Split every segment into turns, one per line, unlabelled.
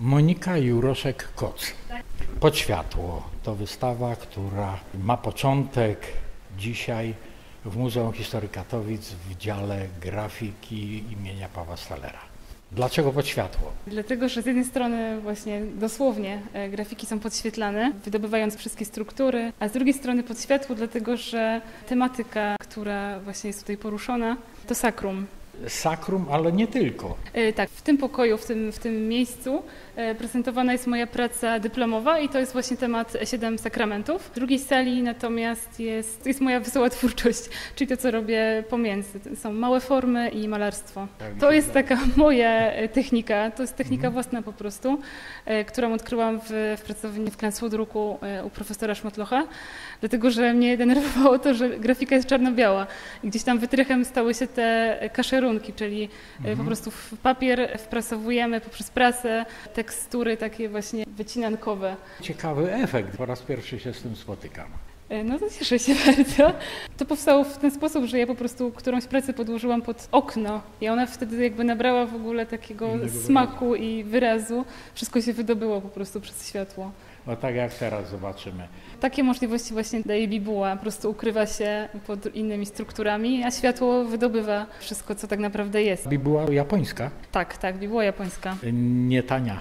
Monika Juroszek-Koc. Pod światło to wystawa, która ma początek dzisiaj w Muzeum Historii Katowic w dziale grafiki imienia Pawła Stallera. Dlaczego pod światło?
Dlatego, że z jednej strony właśnie dosłownie grafiki są podświetlane, wydobywając wszystkie struktury, a z drugiej strony pod światło, dlatego że tematyka, która właśnie jest tutaj poruszona, to sakrum.
Sakrum, ale nie tylko.
Tak, w tym pokoju, w tym miejscu prezentowana jest moja praca dyplomowa i to jest właśnie temat 7 sakramentów. W drugiej sali natomiast jest moja wesoła twórczość, czyli to, co robię pomiędzy. To są małe formy i malarstwo. To jest taka moja technika, to jest technika własna po prostu, którą odkryłam w pracowni w Klanswoodruku u profesora Szmatlocha, dlatego że mnie denerwowało to, że grafika jest czarno-biała i gdzieś tam wytrychem stały się te kaszerunki, czyli po prostu w papier wprasowujemy poprzez prasę tekstury takie właśnie wycinankowe.
Ciekawy efekt, po raz pierwszy się z tym spotykam.
No to cieszę się bardzo. To powstało w ten sposób, że ja po prostu którąś pracę podłożyłam pod okno i ona wtedy jakby nabrała w ogóle takiego smaku i wyrazu. Wszystko się wydobyło po prostu przez światło.
No tak jak teraz zobaczymy.
Takie możliwości właśnie daje bibuła, po prostu ukrywa się pod innymi strukturami, a światło wydobywa wszystko, co tak naprawdę jest.
Bibuła japońska?
Tak, bibuła japońska.
Nie tania.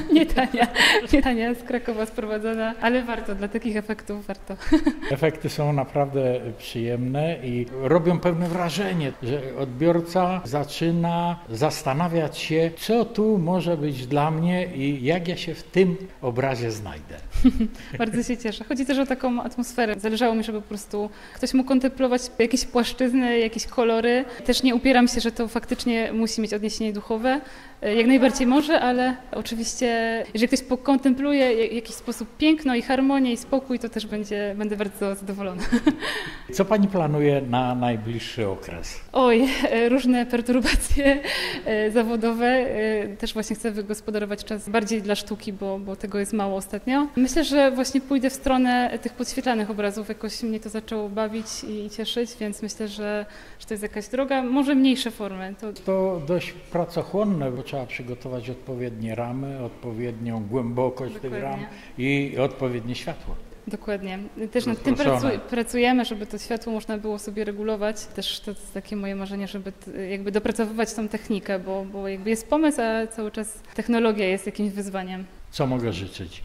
nie tania, z Krakowa sprowadzona, ale warto, dla takich efektów warto.
Efekty są naprawdę przyjemne i robią pewne wrażenie, że odbiorca zaczyna zastanawiać się, co tu może być dla mnie i jak ja się w tym obrazie znajdę.
Bardzo się cieszę. Chodzi też o taką atmosferę. Zależało mi, żeby po prostu ktoś mógł kontemplować jakieś płaszczyzny, jakieś kolory. Też nie upieram się, że to faktycznie musi mieć odniesienie duchowe. Jak najbardziej może, ale oczywiście, jeżeli ktoś pokontempluje w jakiś sposób piękno i harmonię i spokój, to też będę bardzo zadowolona.
Co pani planuje na najbliższy okres?
Oj, różne perturbacje zawodowe. Też właśnie chcę wygospodarować czas bardziej dla sztuki, bo tego jest mało ostatnio. Myślę, że właśnie pójdę w stronę tych podświetlanych obrazów. Jakoś mnie to zaczęło bawić i cieszyć, więc myślę, że to jest jakaś droga. Może mniejsze formy.
To dość pracochłonne, bo trzeba przygotować odpowiednie ramy, odpowiednią głębokość tych ram i odpowiednie światło.
Dokładnie. Też nad tym pracujemy, żeby to światło można było sobie regulować. Też to jest takie moje marzenie, żeby jakby dopracowywać tą technikę, bo jakby jest pomysł, a cały czas technologia jest jakimś wyzwaniem.
Co mogę życzyć?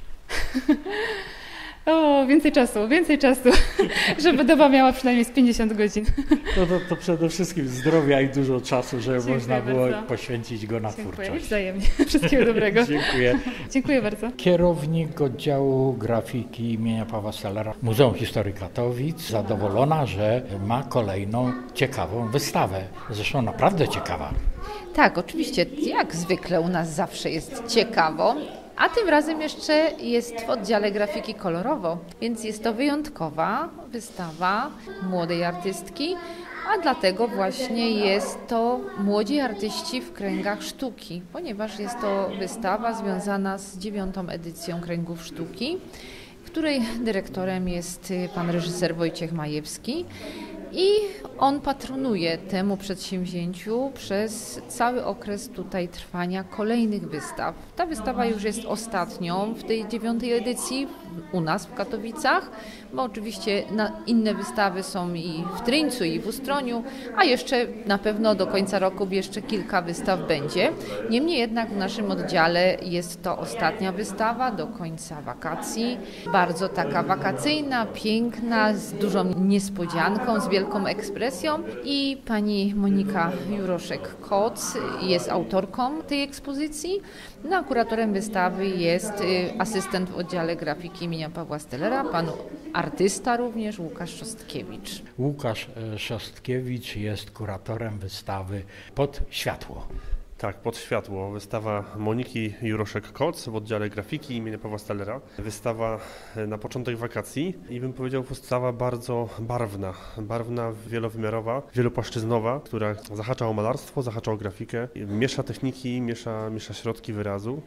O, więcej czasu, żeby doba miała przynajmniej z 50 godzin.
To przede wszystkim zdrowia i dużo czasu, żeby
Dziękuję
można było
bardzo.
poświęcić go na twórczość.
Wzajemnie. Wszystkiego dobrego.
Dziękuję.
Dziękuję bardzo.
Kierownik oddziału grafiki imienia Pawła Stallera Muzeum Historii Katowic zadowolona, że ma kolejną ciekawą wystawę. Zresztą naprawdę ciekawa.
Tak, oczywiście, jak zwykle u nas zawsze jest ciekawo. A tym razem jeszcze jest w oddziale grafiki kolorowo, więc jest to wyjątkowa wystawa młodej artystki, a dlatego właśnie jest to młodzi artyści w kręgach sztuki, ponieważ jest to wystawa związana z 9. edycją Kręgów Sztuki, której dyrektorem jest pan reżyser Wojciech Majewski. I on patronuje temu przedsięwzięciu przez cały okres tutaj trwania kolejnych wystaw. Ta wystawa już jest ostatnią w tej 9. edycji u nas w Katowicach, bo oczywiście inne wystawy są i w Tryńcu, i w Ustroniu, a jeszcze na pewno do końca roku jeszcze kilka wystaw będzie. Niemniej jednak w naszym oddziale jest to ostatnia wystawa do końca wakacji. Bardzo taka wakacyjna, piękna, z dużą niespodzianką, z wielką ekspresją i pani Monika Juroszek-Koc jest autorką tej ekspozycji. No, a kuratorem wystawy jest asystent w oddziale grafiki imienia Pawła Stallera, pan artysta również Łukasz Szostkiewicz.
Łukasz Szostkiewicz jest kuratorem wystawy Pod światło.
Tak, Pod światło. Wystawa Moniki Juroszek-Koc w oddziale grafiki imienia Pawła Stallera. Wystawa na początek wakacji i bym powiedział wystawa bardzo barwna, wielowymiarowa, wielopłaszczyznowa, która zahacza o malarstwo, zahacza o grafikę, miesza techniki, miesza środki wyrazu.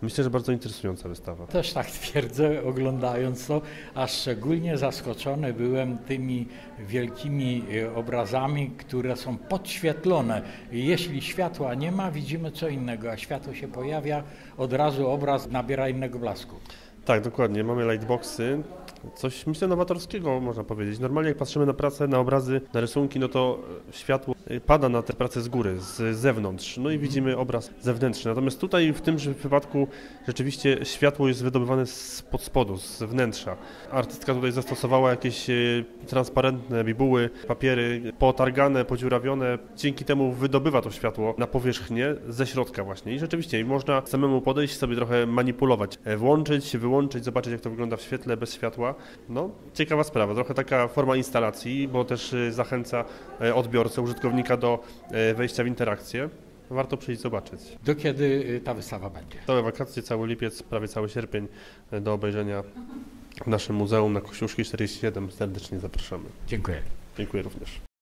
Myślę, że bardzo interesująca wystawa.
Też tak twierdzę, oglądając to, a szczególnie zaskoczony byłem tymi wielkimi obrazami, które są podświetlone. Jeśli światła nie ma, widzimy co innego, a światło się pojawia, od razu obraz nabiera innego blasku.
Tak, dokładnie. Mamy lightboxy. Coś, myślę, nowatorskiego można powiedzieć. Normalnie jak patrzymy na pracę, na obrazy, na rysunki, no to światło pada na te prace z góry, z zewnątrz, no i widzimy obraz zewnętrzny. Natomiast tutaj w tym wypadku rzeczywiście światło jest wydobywane spod spodu, z wnętrza. Artystka tutaj zastosowała jakieś transparentne bibuły, papiery potargane, podziurawione. Dzięki temu wydobywa to światło na powierzchnię ze środka właśnie. I rzeczywiście można samemu podejść, sobie trochę manipulować, włączyć, wyłączyć, zobaczyć jak to wygląda w świetle, bez światła. No, ciekawa sprawa, trochę taka forma instalacji, bo też zachęca odbiorcę, użytkownika do wejścia w interakcję. Warto przyjść zobaczyć.
Do kiedy ta wystawa będzie?
Całe wakacje, cały lipiec, prawie cały sierpień do obejrzenia w naszym muzeum na Kościuszki 47. Serdecznie zapraszamy.
Dziękuję.
Dziękuję również.